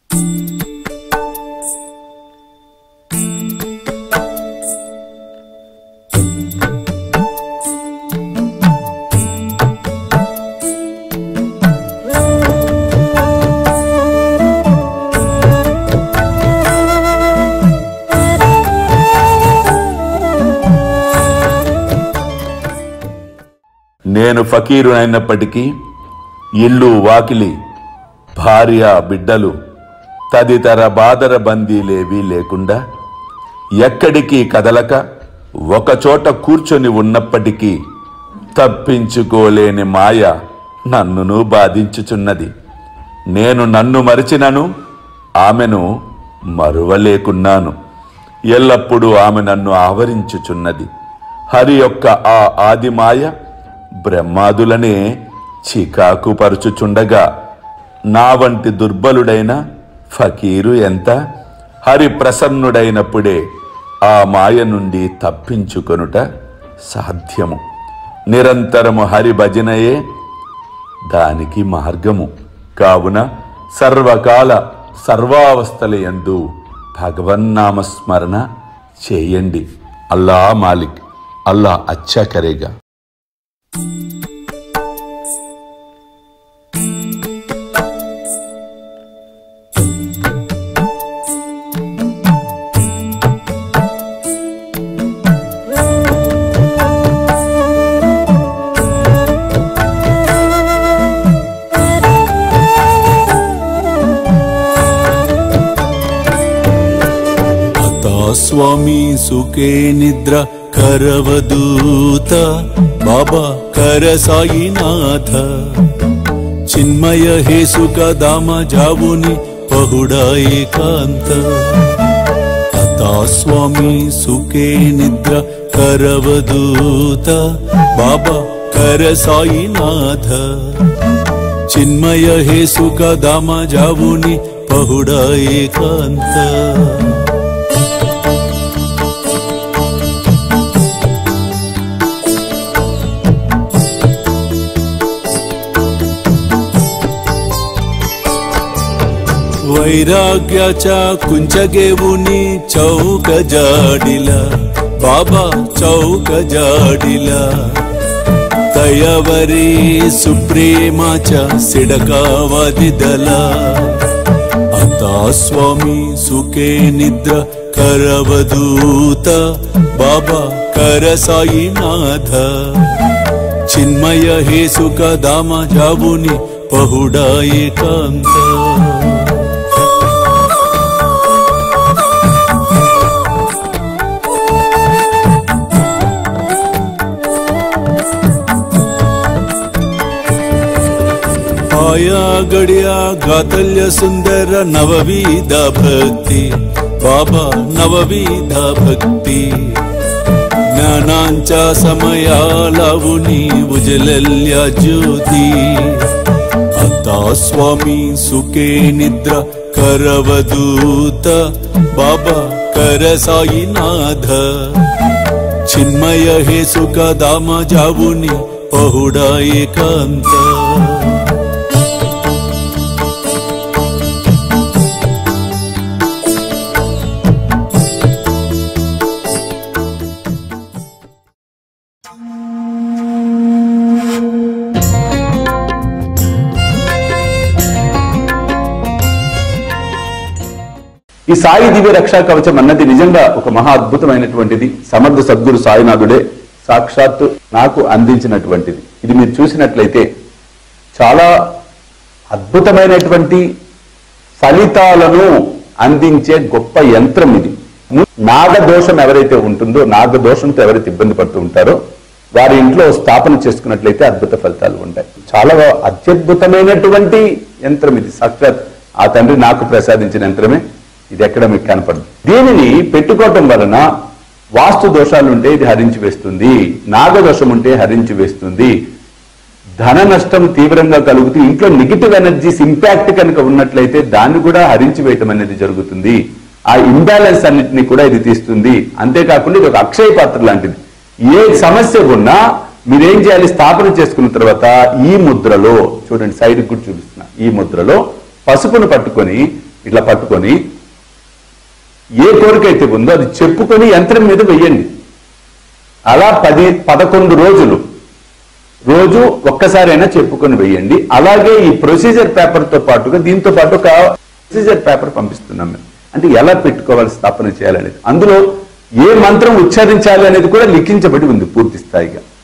నేను ఫకీరు అయినప్పటికీ ఇల్లు వాకిలి భార్య బిడ్డలు తదితర బాదర బందీలేవీ లేకుండా ఎక్కడికి కదలక ఒకచోట కూర్చొని ఉన్నప్పటికీ తప్పించుకోలేని మాయ నన్నును బాధించుచున్నది. నేను నన్ను మరిచినను ఆమెను మరువలేకున్నాను. ఎల్లప్పుడూ ఆమె నన్ను ఆవరించుచున్నది. హరి యొక్క ఆ ఆదిమాయ బ్రహ్మాదులనే చికాకు పరుచుచుండగా నా వంటి దుర్బలుడైన ఫకీరు ఎంత? హరి ప్రసన్నుడైనప్పుడే ఆ మాయ నుండి తప్పించుకొనుట సాధ్యము. నిరంతరము హరి భజనయే దానికి మార్గము. కావున సర్వకాల సర్వావస్థలయందు భగవన్నామస్మరణ చేయండి. అల్లా మాలిక్, అల్లా అచ్చా కరేగా. स्वामी सुखे निद्रा करवदूत बाबा कर साईनाथ चिन्मय हे सुख दाम जावुनि पहुडा एकांत अता स्वामी सुखे निद्रा करवदूत बाबा कर साईनाथ चिन्मय हे सुख दाम जावुनि पहुडा एकांत वैराग्याच्या कुंचगेवुनी चौक जाडिला बाबा चौक जाडिला तयावरी सुप्रेमाच्या सिडकावादिदला आता स्वामी सुखे निद्रा करवदूत बाबा कर साईनाथ चिन्मय हे सुख दाम जावुनि पहुडा एकांत आया गड्या गातल्य सुंदर नवविधा भक्ति बाबा नवविधा भक्ति ज्ञानांच्या समया लावुनी उजलल्या ज्योती आता स्वामी सुखे निद्रा करवदूत बाबा कर साईनाथ चिन्मय हे सुख दाम जावुनि पहुडा एकांत ఈ సాయి దివ్య రక్షా కవచం అన్నది నిజంగా ఒక మహా అద్భుతమైనటువంటిది. సమర్థ సద్గురు సాయినాథుడే సాక్షాత్తు నాకు అందించినటువంటిది. ఇది మీరు చూసినట్లయితే చాలా అద్భుతమైనటువంటి ఫలితాలను అందించే గొప్ప యంత్రం ఇది. నాగదోషం ఎవరైతే ఉంటుందో, నాగదోషంతో ఎవరైతే ఇబ్బంది పడుతూ ఉంటారో వారి ఇంట్లో స్థాపన చేసుకున్నట్లయితే అద్భుత ఫలితాలు ఉంటాయి. చాలా అత్యద్భుతమైనటువంటి యంత్రం ఇది. సాక్షాత్ ఆ తండ్రి నాకు ప్రసాదించిన యంత్రమే ఇది. ఎక్కడ మీకు కనపడదు. దీనిని పెట్టుకోవటం వలన వాస్తు దోషాలు ఉంటే ఇది హరించి వేస్తుంది, నాగదోషం ఉంటే హరించి వేస్తుంది, ధన నష్టం తీవ్రంగా కలుగుతూ ఇంట్లో నెగిటివ్ ఎనర్జీస్ ఇంపాక్ట్ కనుక ఉన్నట్లయితే దాన్ని కూడా హరించి వేయటం అనేది జరుగుతుంది. ఆ ఇంబ్యాలెన్స్ అన్నిటిని కూడా ఇది తీస్తుంది. అంతేకాకుండా ఇది ఒక అక్షయ పాత్ర లాంటిది. ఏ సమస్య ఉన్నా మీరేం చేయాలి, స్థాపన చేసుకున్న తర్వాత ఈ ముద్రలో చూడండి, సైడ్ కూడా చూపిస్తున్నా, ఈ ముద్రలో పసుపును పట్టుకొని ఇట్లా పట్టుకొని ఏ కోరిక అయితే ఉందో అది చెప్పుకొని యంత్రం మీద వెయ్యండి. అలా 10-11 రోజులు రోజు ఒక్కసారైనా చెప్పుకొని వెయ్యండి. అలాగే ఈ ప్రొసీజర్ పేపర్తో పాటుగా దీంతో పాటు ఒక ప్రొసీజర్ పేపర్ పంపిస్తున్నాం మేము. అంటే ఎలా పెట్టుకోవాలి, స్థాపన చేయాలనేది, అందులో ఏ మంత్రం ఉచ్చరించాలి అనేది కూడా లిఖించబడి ఉంది పూర్తి స్థాయిగా.